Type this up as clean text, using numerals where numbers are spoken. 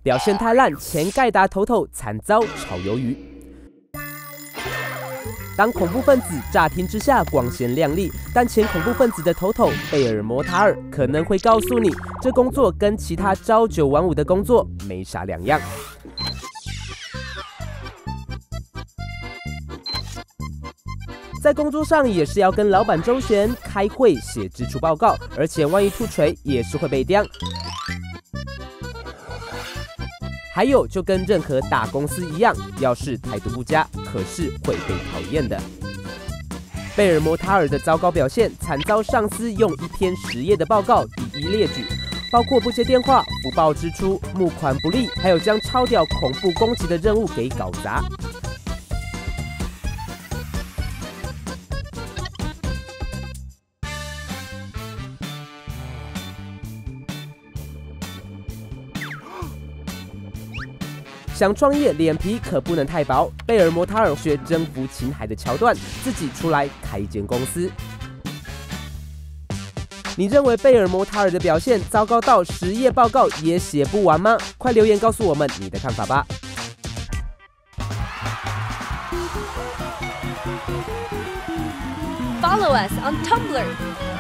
表现太烂，前盖达头头惨遭炒鱿鱼。当恐怖分子乍听之下光鲜亮丽，但前恐怖分子的头头贝尔摩塔尔可能会告诉你，这工作跟其他朝9晚5的工作没啥两样。在工作上也是要跟老板周旋、开会、写支出报告，而且万一突锤也是会被刁。还有，就跟任何大公司一样，要是态度不佳，可是会被讨厌的。贝尔摩塔尔的糟糕表现，惨遭上司用1篇10页的报告一一列举，包括不接电话、不报支出、募款不力，还有将超屌恐怖攻击的任务给搞砸。想创业，脸皮可不能太薄。贝尔摩塔尔学征服情海的桥段，自己出来开一间公司。你认为贝尔摩塔尔的表现糟糕到10页报告也写不完吗？快留言告诉我们你的看法吧。 Follow us on Tumblr.